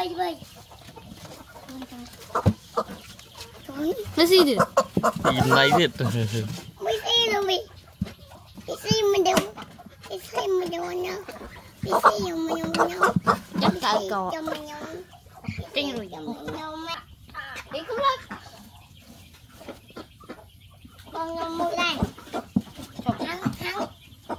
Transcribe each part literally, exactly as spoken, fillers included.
bơi đi bơi nó gì thế im này biết mấy xe rồi mày cái xe mình đều cái xe mình đều nhau cái xe mình đều nhau chắc cả cò cho mình nhau kinh rồi cho mình nhau mẹ đi không lên con nhau mũi này thắng thắng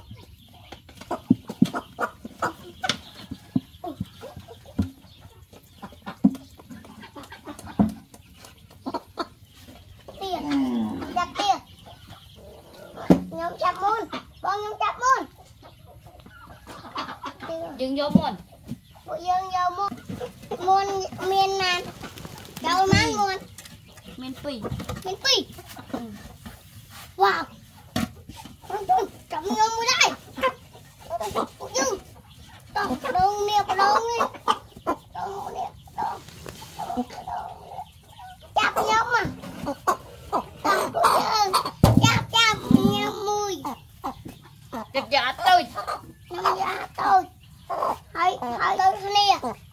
chặt kia nhóm chặt môn con nhóm chặt môn dừng vô môn bộ dương vô môn môn miền nam đâu mang môn miền pì miền pì wow cầm nhóm mới đây bộ dương đâu đâu nè đâu nè đâu nè đâu chặt nhóm mà chặt chặt nhóm mùi chặt dạ tôi nhóm dạ tôi hãy hãy tôi nè